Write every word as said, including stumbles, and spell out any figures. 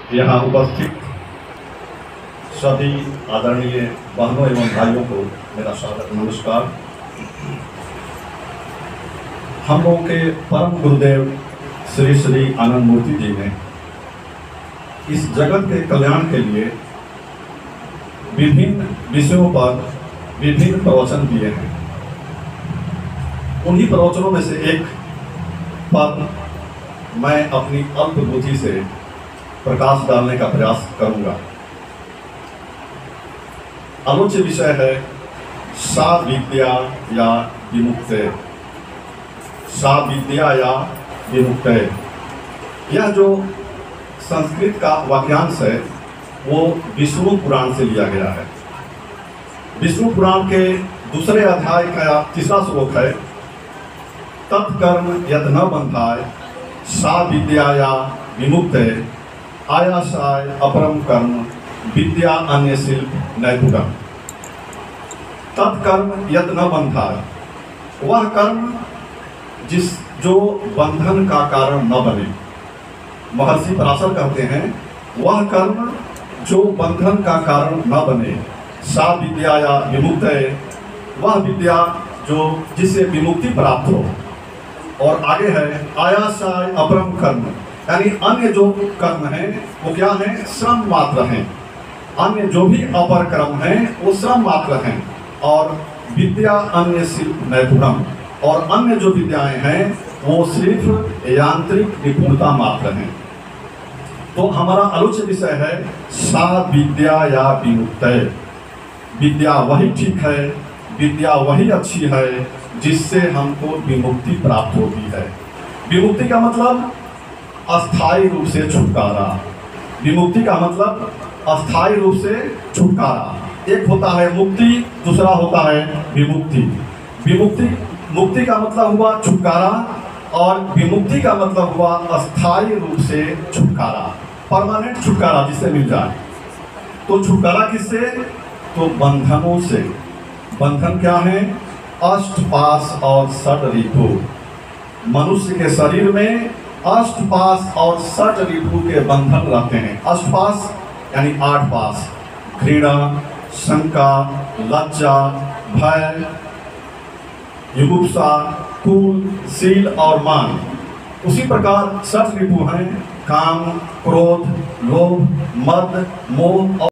यहाँ उपस्थित सभी आदरणीय बहनों एवं भाइयों को मेरा स्वागत नमस्कार। हम लोगों के परम गुरुदेव श्री श्री आनंद मूर्ति जी ने इस जगत के कल्याण के लिए विभिन्न विषयों पर विभिन्न प्रवचन दिए हैं। उन्हीं प्रवचनों में से एक पर मैं अपनी अल्प बुद्धि से प्रकाश डालने का प्रयास करूंगा। आलोच्य विषय है सा विद्या या विमुक्ते। सा विद्या या विमुक्ते, यह जो संस्कृत का वाक्यांश है वो विष्णु पुराण से लिया गया है। विष्णु पुराण के दूसरे अध्याय का तीसरा श्लोक है, तत्कर्म यत् न बंधाय सा विद्या या विमुक्ते आयासाय अपरम कर्म विद्या अन्य शिल्प नैपुणम। तत्कर्म यत् न बंधाय, वह कर्म जिस जो बंधन का कारण न बने। महर्षि पराशर कहते हैं वह कर्म जो बंधन का कारण न बने। सा विद्या या विमुक्ते, वह विद्या जो जिससे विमुक्ति प्राप्त हो। और आगे है आयासाय अपरम कर्म, यानी अन्य जो कर्म है वो क्या है, श्रम मात्र हैं। अन्य जो भी अपर कर्म है वो श्रम मात्र हैं। और विद्या अन्य शिल्प नैपुणम, और अन्य जो विद्याएं हैं वो सिर्फ यांत्रिक निपुणता मात्र हैं। तो हमारा आलोच्य विषय है सा विद्या या विमुक्ते। विद्या वही ठीक है, विद्या वही अच्छी है जिससे हमको विमुक्ति प्राप्त होती है। विमुक्ति का मतलब अस्थायी रूप से छुटकारा। विमुक्ति का मतलब अस्थायी रूप से छुटकारा। एक होता है मुक्ति, दूसरा होता है विमुक्ति। विमुक्ति मुक्ति का मतलब हुआ छुटकारा, और विमुक्ति का मतलब हुआ अस्थायी रूप से छुटकारा, परमानेंट छुटकारा जिससे मिल जाए। तो छुटकारा किससे? तो बंधनों से। बंधन क्या है? अष्टपाश और षट रिपु। मनुष्य के शरीर में अष्टपाश और षट रिपु के बंधन रहते हैं। अष्टपाश यानी आठ पाश, घृणा, शंका, लज्जा, भय, युगुप्सा, कुल, शील और मान। उसी प्रकार षट रिपु हैं काम, क्रोध, लोभ, मद, मोह।